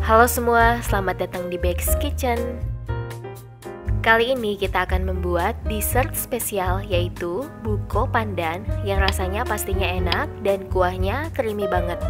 Halo semua, selamat datang di Bex Kitchen. Kali ini kita akan membuat dessert spesial yaitu buko pandan yang rasanya pastinya enak dan kuahnya creamy banget.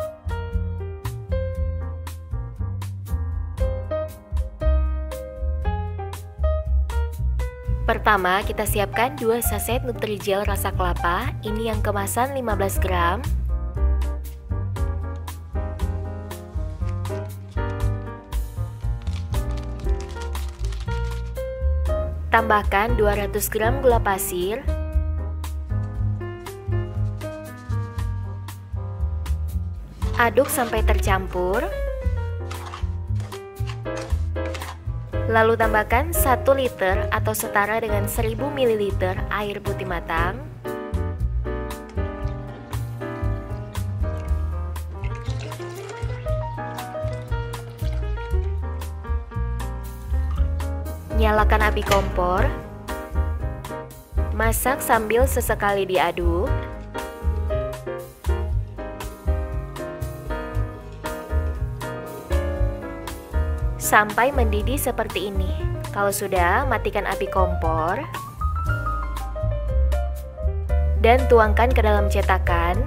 Pertama, kita siapkan 2 saset Nutrijel rasa kelapa, ini yang kemasan 15 gram. Tambahkan 200 gram gula pasir, aduk sampai tercampur, lalu tambahkan 1 liter atau setara dengan 1000 ml air putih matang, nyalakan api kompor, masak sambil sesekali diaduk. Sampai mendidih seperti ini. Kalau sudah, matikan api kompor dan tuangkan ke dalam cetakan.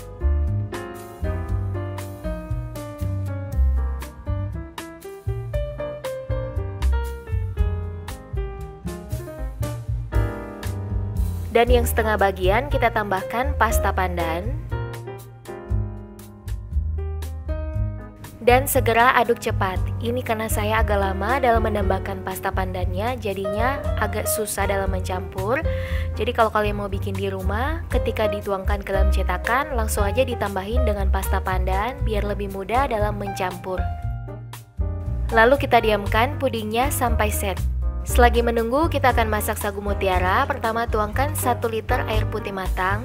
Dan yang setengah bagian kita tambahkan pasta pandan. Dan segera aduk cepat. Ini karena saya agak lama dalam menambahkan pasta pandannya, jadinya agak susah dalam mencampur. Jadi kalau kalian mau bikin di rumah, ketika dituangkan ke dalam cetakan, langsung aja ditambahin dengan pasta pandan biar lebih mudah dalam mencampur. Lalu kita diamkan pudingnya sampai set. Selagi menunggu, kita akan masak sagu mutiara. Pertama, tuangkan 1 liter air putih matang.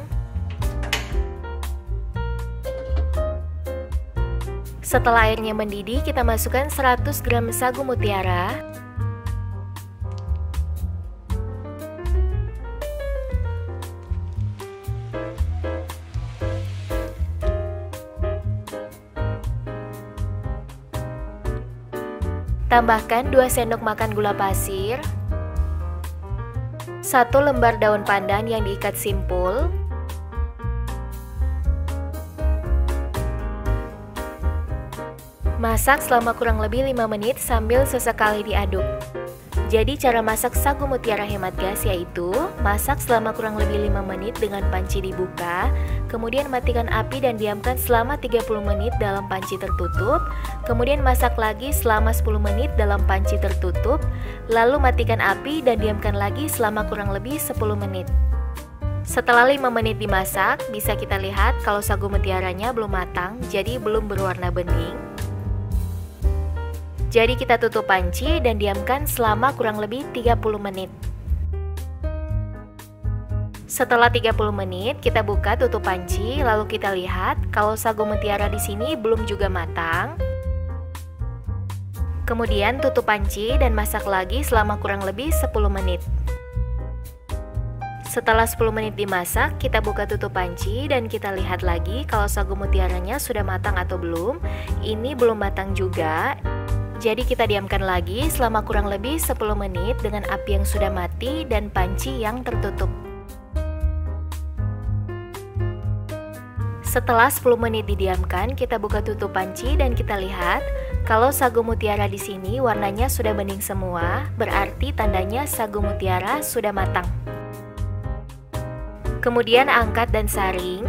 Setelah airnya mendidih, kita masukkan 100 gram sagu mutiara. Tambahkan 2 sendok makan gula pasir, 1 lembar daun pandan yang diikat simpul, masak selama kurang lebih 5 menit sambil sesekali diaduk. Jadi cara masak sagu mutiara hemat gas yaitu masak selama kurang lebih 5 menit dengan panci dibuka, kemudian matikan api dan diamkan selama 30 menit dalam panci tertutup, kemudian masak lagi selama 10 menit dalam panci tertutup, lalu matikan api dan diamkan lagi selama kurang lebih 10 menit. Setelah 5 menit dimasak, bisa kita lihat kalau sagu mutiaranya belum matang, jadi belum berwarna bening. Jadi kita tutup panci dan diamkan selama kurang lebih 30 menit. Setelah 30 menit, kita buka tutup panci, lalu kita lihat kalau sagu mutiara di sini belum juga matang. Kemudian tutup panci dan masak lagi selama kurang lebih 10 menit. Setelah 10 menit dimasak, kita buka tutup panci dan kita lihat lagi kalau sagu mutiaranya sudah matang atau belum. Ini belum matang juga. Jadi kita diamkan lagi selama kurang lebih 10 menit dengan api yang sudah mati dan panci yang tertutup. Setelah 10 menit didiamkan, kita buka tutup panci dan kita lihat kalau sagu mutiara di sini warnanya sudah bening semua, berarti tandanya sagu mutiara sudah matang. Kemudian angkat dan saring.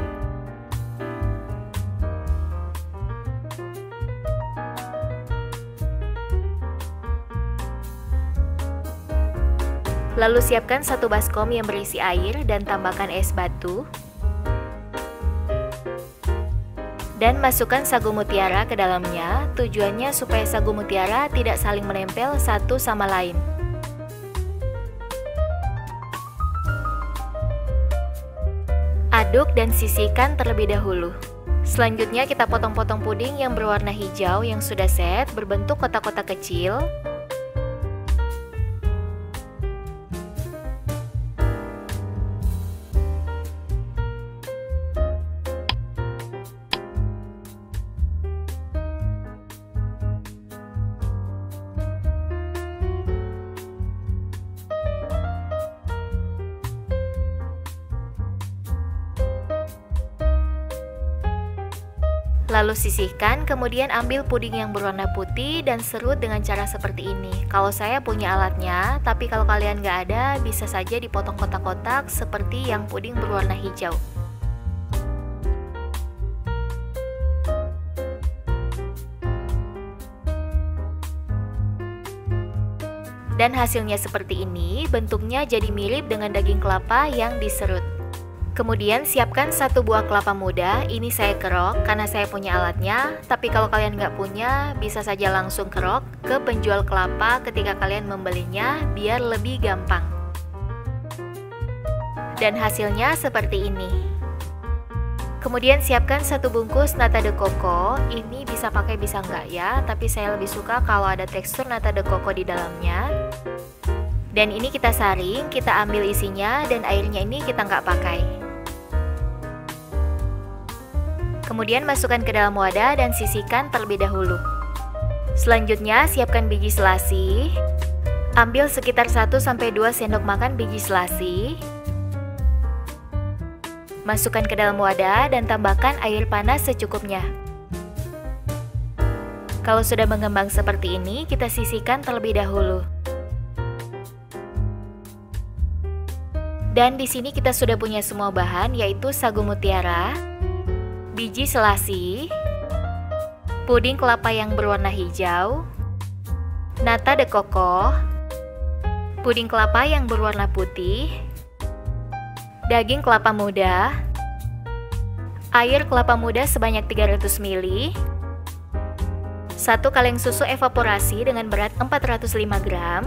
Lalu siapkan 1 baskom yang berisi air dan tambahkan es batu. Dan masukkan sagu mutiara ke dalamnya, tujuannya supaya sagu mutiara tidak saling menempel satu sama lain. Aduk dan sisihkan terlebih dahulu. Selanjutnya kita potong-potong puding yang berwarna hijau yang sudah set berbentuk kotak-kotak kecil. Lalu sisihkan, kemudian ambil puding yang berwarna putih dan serut dengan cara seperti ini. Kalau saya punya alatnya, tapi kalau kalian nggak ada, bisa saja dipotong kotak-kotak seperti yang puding berwarna hijau. Dan hasilnya seperti ini, bentuknya jadi mirip dengan daging kelapa yang diserut. Kemudian siapkan 1 buah kelapa muda, ini saya kerok karena saya punya alatnya, tapi kalau kalian nggak punya, bisa saja langsung kerok ke penjual kelapa ketika kalian membelinya biar lebih gampang. Dan hasilnya seperti ini. Kemudian siapkan 1 bungkus nata de coco, ini bisa pakai bisa nggak ya, tapi saya lebih suka kalau ada tekstur nata de coco di dalamnya. Dan ini kita saring, kita ambil isinya dan airnya ini kita nggak pakai. Kemudian masukkan ke dalam wadah dan sisihkan terlebih dahulu. Selanjutnya siapkan biji selasi. Ambil sekitar 1-2 sendok makan biji selasi. Masukkan ke dalam wadah dan tambahkan air panas secukupnya. Kalau sudah mengembang seperti ini, kita sisihkan terlebih dahulu. Dan di sini kita sudah punya semua bahan, yaitu sagu mutiara, biji selasi, puding kelapa yang berwarna hijau, nata de coco, puding kelapa yang berwarna putih, daging kelapa muda, air kelapa muda sebanyak 300 ml, 1 kaleng susu evaporasi dengan berat 405 gram,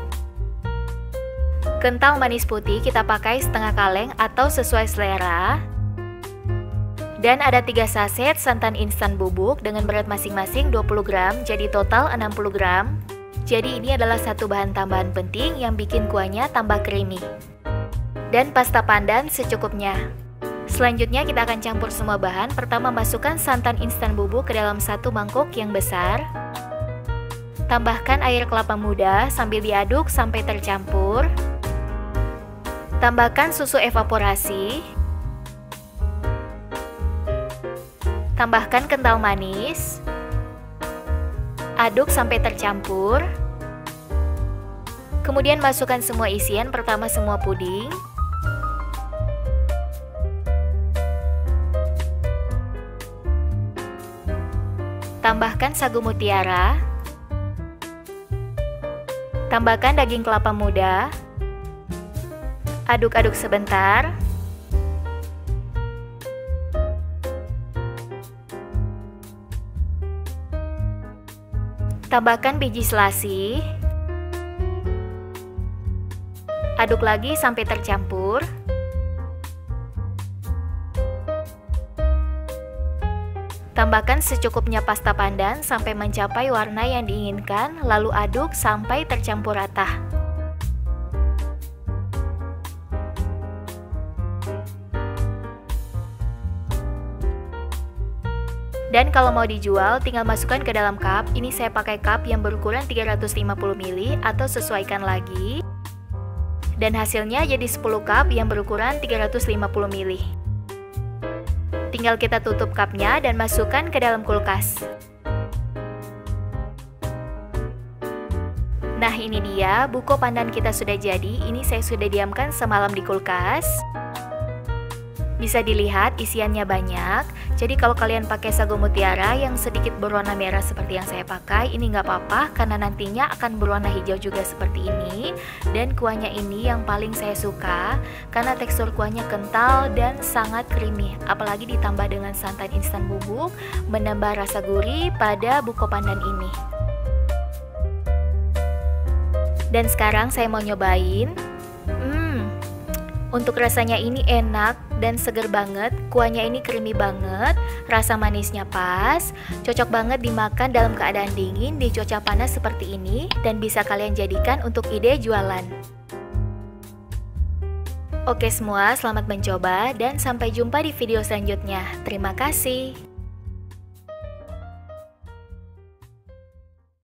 kental manis putih kita pakai setengah kaleng atau sesuai selera, dan ada 3 saset santan instan bubuk dengan berat masing-masing 20 gram, jadi total 60 gram. Jadi ini adalah satu bahan tambahan penting yang bikin kuahnya tambah creamy. Dan pasta pandan secukupnya. Selanjutnya kita akan campur semua bahan. Pertama masukkan santan instan bubuk ke dalam 1 mangkok yang besar. Tambahkan air kelapa muda sambil diaduk sampai tercampur. Tambahkan susu evaporasi. Tambahkan kental manis. Aduk sampai tercampur. Kemudian masukkan semua isian, pertama semua puding. Tambahkan sagu mutiara. Tambahkan daging kelapa muda. Aduk-aduk sebentar. Tambahkan biji selasi. Aduk lagi sampai tercampur. Tambahkan secukupnya pasta pandan sampai mencapai warna yang diinginkan, lalu aduk sampai tercampur rata. Dan kalau mau dijual, tinggal masukkan ke dalam cup. Ini saya pakai cup yang berukuran 350 ml atau sesuaikan lagi. Dan hasilnya jadi 10 cup yang berukuran 350 ml. Tinggal kita tutup cupnya dan masukkan ke dalam kulkas. Nah ini dia, buko pandan kita sudah jadi. Ini saya sudah diamkan semalam di kulkas. Bisa dilihat isiannya banyak. Jadi kalau kalian pakai sagu mutiara yang sedikit berwarna merah seperti yang saya pakai, ini nggak apa-apa karena nantinya akan berwarna hijau juga seperti ini. Dan kuahnya ini yang paling saya suka karena tekstur kuahnya kental dan sangat creamy. Apalagi ditambah dengan santan instan bubuk, menambah rasa gurih pada buko pandan ini. Dan sekarang saya mau nyobain. Untuk rasanya ini enak dan seger banget, kuahnya ini creamy banget, rasa manisnya pas, cocok banget dimakan dalam keadaan dingin di cuaca panas seperti ini, dan bisa kalian jadikan untuk ide jualan. Oke semua, selamat mencoba dan sampai jumpa di video selanjutnya. Terima kasih.